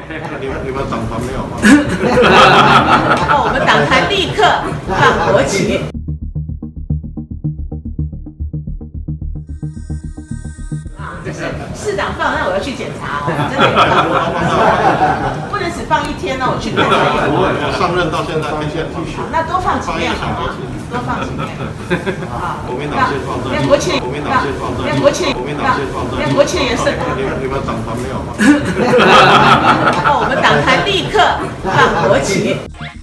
你们党团没有吗？ 哦，我们党团立刻放国旗。啊，就是市长放，那我要去检查哦，真的有放吗？不能只放1天呢，我去看才有。 我上任到现在天天继续。 那多放几面好吗？多放几面。啊， 国民党先放这， 国旗， 国民党先放这， 国旗， 国民党先放这， 国旗的颜色。 你们党团没有吗？ 哦，我们党团立刻放国旗。